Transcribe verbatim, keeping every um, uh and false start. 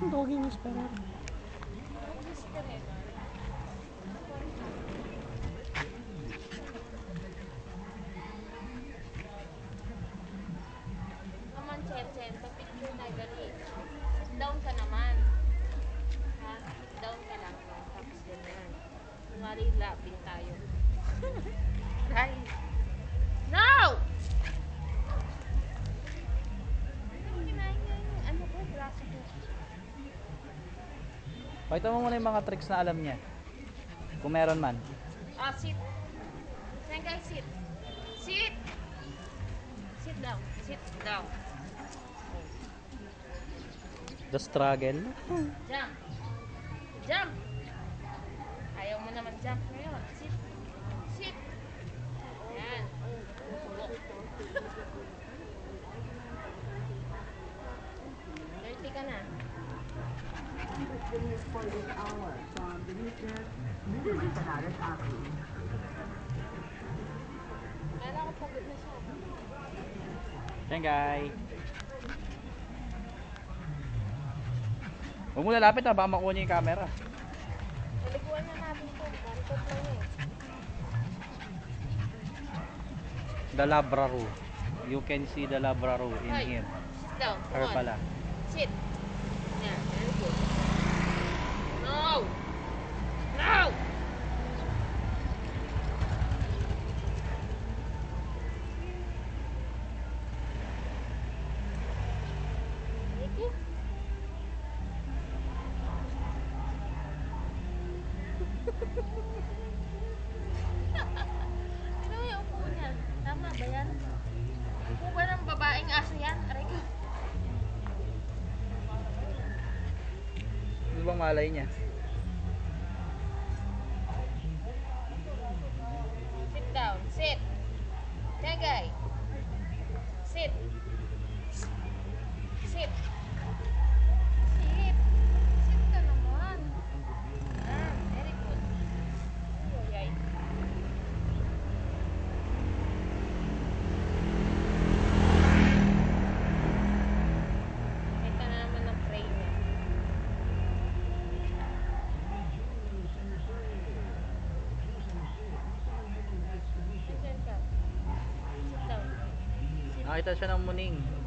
Doggy whisperer. Naman, Chen, Chen, pa-picture na gali. Sit down ka naman. Ha? Sit down ka lang. Tapos ganyan. Kumari, lapin tayo. Right. No! Kinain niya yung ano ko, braso ko. Pakita mo muna yung mga tricks na alam niya. Kung meron man. Ah, sit. Chenggay, sit. Sit! Sit down. Sit down. The struggle. Jump. Jump. Ayaw mo naman jump ngayon. Sit. Sit. Ayan. Dirty ka na. Kala ko pagod na siya. Chenggay. Huwag mo lalapit ha, baka makuha niya yung camera. Naliguan na natin ito. Bantot lang eh. The Labraroo. You can see the Labraroo in Hoy, him. sit down. Come Her on. pala. Sit. Yeah, very good. No! No! Ricky? Sino yung upo niya? Tama ba yan? Upo ba ng babaeng aso yan? Aray ko. Ano bang malay niya? Sit down. Sit. Chenggay. Sit. Sit. Sit. Sit ka naman. Ah, very good. Ay, ay. Kita na naman ng tray niya. Sit ka. Sit down. Nakita siya ng muning.